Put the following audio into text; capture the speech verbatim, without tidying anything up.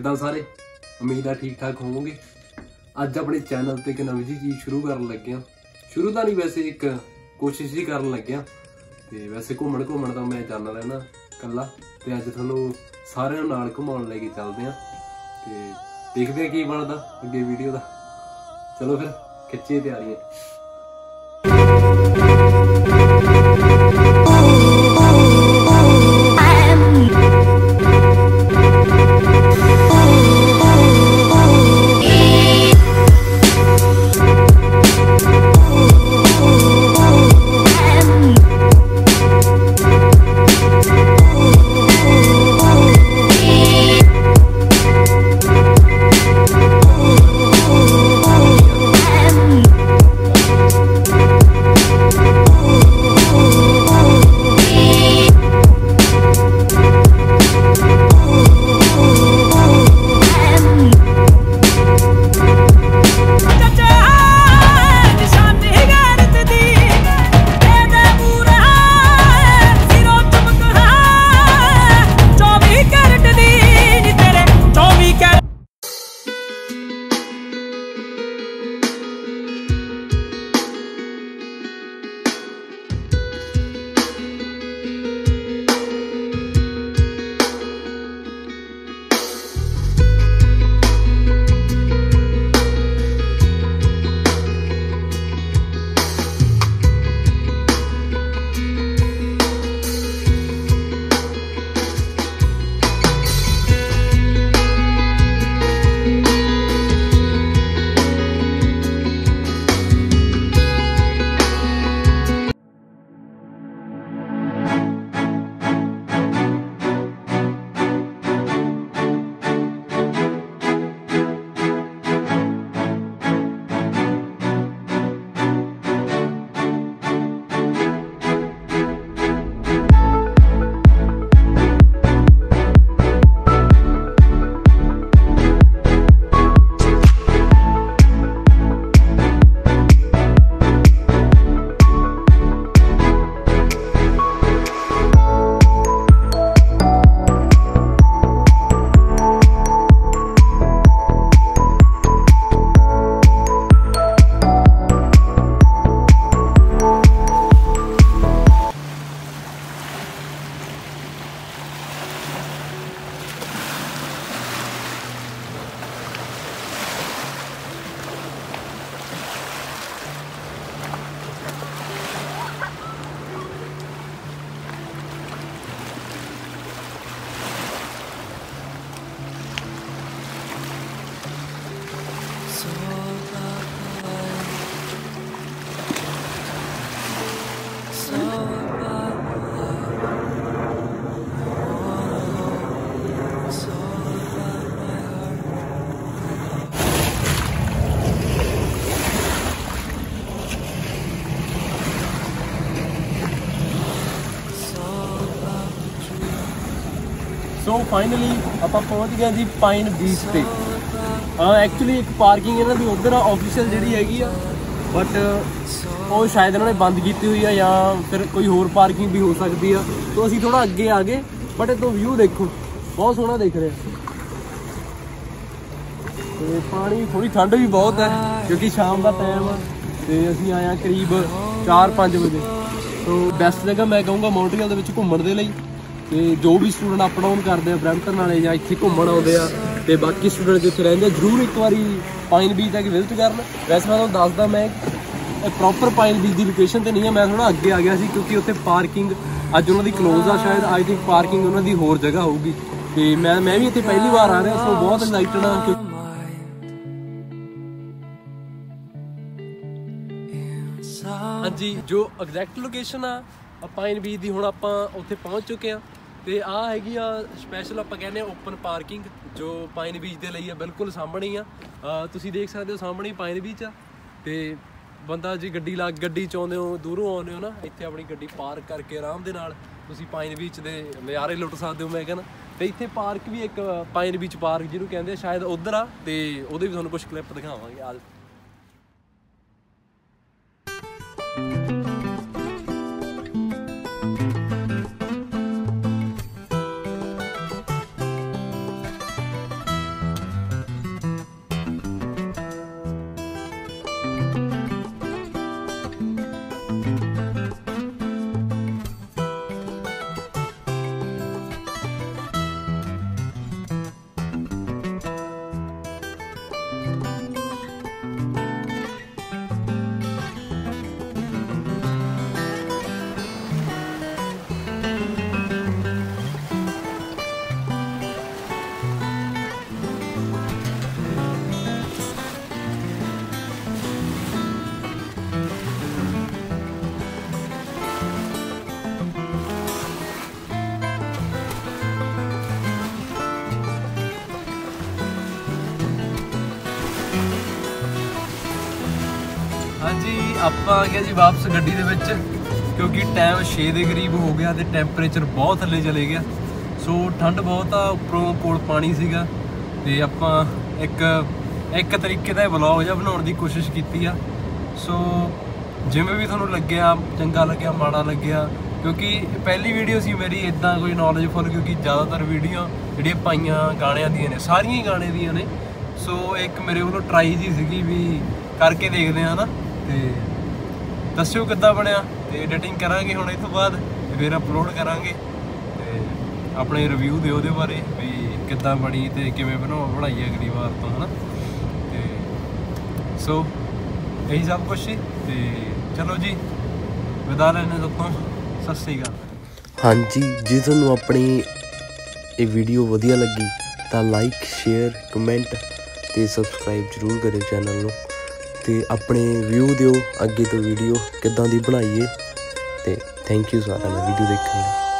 किदां सारे उम्मीद है ठीक ठाक होवोगे। अज अपने चैनल ते एक नवीं जी चीज़ शुरू करन लगे हाँ। शुरू तो नहीं वैसे एक कोशिश ही करन लगे हाँ। ते वैसे घूमण घूमण तो मैं जाना रहना कल्ला ते अज तुहानूं सारिआं नूं नाल घुमाउण लैके चलदे हाँ ते देखदे की बनदा अगे वीडियो दा। चलो फिर खिच्चिए तैयारियां। सो फाइनली आप पहुँच गए जी पाइन बीच पे। हाँ एक्चुअली एक पार्किंग इन्हों की उधर ऑफिशियल जी हैगी आ बट वो शायद इन्होंने बंद की हुई है या फिर कोई होर पार्किंग भी हो सकती है। तो असी थोड़ा अगे आ गए बट तो व्यू देखो बहुत सोहना दिख रहा है। तो पानी थोड़ी ठंड भी बहुत है क्योंकि शाम का टाइम है तो असी आए करीब चार पाँच बजे। तो बेस्ट जगह मैं कहूँगा मॉन्ट्रियल के घूमने के लिए। तो जो भी स्टूडेंट अप डाउन करते हैं ब्रैम्पटन वाले या इतने घूमन आते हैं तो बाकी स्टूडेंट जितने रहते जरूर एक बार पाइन बीच आके विजिट करना। वैसे मैं तुहानूं दसदा मैं प्रॉपर पाइन बीच की लोकेशन तो नहीं है, मैं थोड़ा अगे आ गया सी क्योंकि उत्थे पार्किंग अज उन्होंने क्लोज आ शायद आई थिंक पार्किंग उन्होंने होर जगह होगी। तो मैं मैं भी इतने पहली बार आ रहा सो बहुत एक्साइटेड हाँ क्योंकि हाँ जी जो एग्जैक्ट लोकेशन आ पाइन बीच की हुण आपां उत्थे पहुँच चुके हैं। तो आ हैगी आ स्पैशल आप कहने ओपन पार्किंग जो पाइन बीच के लिए बिल्कुल सामने ही आ। तुसीं देख सकते हो सामने ही पाइन बीच आ। तो बंदा जी गड्डी ला गड्डी चाहुंदे हो दूरों आउंदे हो ना इत्थे अपनी गड्डी पार्क करके आराम दे नाल तुसीं पाइन बीच के नज़ारे लुट सकते हो। मैं कहना तो इत्थे पार्क भी एक पाइन बीच पार्क जिन्होंने कहते हैं शायद उधर आ तो वो भी तुहानूं कुछ क्लिप दिखावांगे। आ हाँ जी ਆਪਾਂ ਆ ਗਏ ਜੀ ਵਾਪਸ ਗੱਡੀ ਦੇ ਵਿੱਚ ਕਿਉਂਕਿ ਟਾਈਮ ਛੇ ਦੇ ਕਰੀਬ ਹੋ ਗਿਆ ਤੇ ਟੈਂਪਰੇਚਰ ਬਹੁਤ ਥੱਲੇ ਚਲੇ ਗਿਆ। ਸੋ ਠੰਡ ਬਹੁਤ ਆ, ਉੱਪਰੋਂ ਕੋਲ ਪਾਣੀ ਸੀਗਾ ਤੇ ਆਪਾਂ ਇੱਕ ਇੱਕ ਤਰੀਕੇ ਦਾ ਵਲੌਗ ਜਿਹਾ ਬਣਾਉਣ ਦੀ ਕੋਸ਼ਿਸ਼ ਕੀਤੀ ਆ। ਸੋ ਜਿਵੇਂ ਵੀ ਤੁਹਾਨੂੰ ਲੱਗਿਆ, ਚੰਗਾ ਲੱਗਿਆ, ਮਾੜਾ ਲੱਗਿਆ, ਕਿਉਂਕਿ ਪਹਿਲੀ ਵੀਡੀਓ ਸੀ ਮੇਰੀ ਇੱਦਾਂ ਕੋਈ ਨੌਲੇਜਫੁਲ, ਕਿਉਂਕਿ ਜ਼ਿਆਦਾਤਰ ਵੀਡੀਓ ਜਿਹੜੀਆਂ ਪਾਈਆਂ ਗਾਣਿਆਂ ਦੀਆਂ ਨੇ, ਸਾਰੀਆਂ ਹੀ ਗਾਣੇ ਦੀਆਂ ਨੇ। ਸੋ ਇੱਕ ਮੇਰੇ ਵੱਲੋਂ ਟਰਾਈ ਜੀ ਸੀਗੀ ਵੀ ਕਰਕੇ ਦੇਖਦੇ ਹਾਂ ਨਾ, ਤੇ ਦੱਸਿਓ ਕਿੱਦਾਂ ਬਣਿਆ। ਤੇ ਐਡੀਟਿੰਗ ਕਰਾਂਗੇ ਹੁਣ ਇਹ ਤੋਂ ਬਾਅਦ, ਫਿਰ ਅਪਲੋਡ ਕਰਾਂਗੇ ਤੇ ਆਪਣੇ ਰਿਵਿਊ ਦਿਓ ਉਹਦੇ ਬਾਰੇ ਵੀ ਕਿੱਦਾਂ ਬਣੀ ਤੇ ਕਿਵੇਂ ਬਣਾਉ ਬਣਾਈਏ ਅਗਲੀ ਵਾਰ ਤੋਂ, ਹੈ ਨਾ। ਤੇ ਸੋ ਇਹੀ ਸਭ ਕੁਛ ਸੀ ਤੇ ਚਲੋ ਜੀ ਵਿਦਾ ਲੈਣੇ ਤੋਂ ਸਤਿ ਸ਼੍ਰੀ ਅਕਾਲ। ਹਾਂਜੀ, ਜੇ ਤੁਹਾਨੂੰ ਆਪਣੀ ਇਹ ਵੀਡੀਓ ਵਧੀਆ ਲੱਗੀ ਤਾਂ ਲਾਈਕ, ਸ਼ੇਅਰ, ਕਮੈਂਟ ਤੇ ਸਬਸਕ੍ਰਾਈਬ ਜ਼ਰੂਰ ਕਰਿਓ ਚੈਨਲ ਨੂੰ, ਤੇ ਆਪਣੇ ਵਿਊ ਦਿਓ ਅੱਗੇ ਤੋਂ ਵੀਡੀਓ ਕਿੱਦਾਂ ਦੀ ਬਣਾਈਏ। ਤੇ ਥੈਂਕ ਯੂ ਸਾਰਿਆਂ ਦਾ ਵੀਡੀਓ ਦੇਖਣ ਲਈ।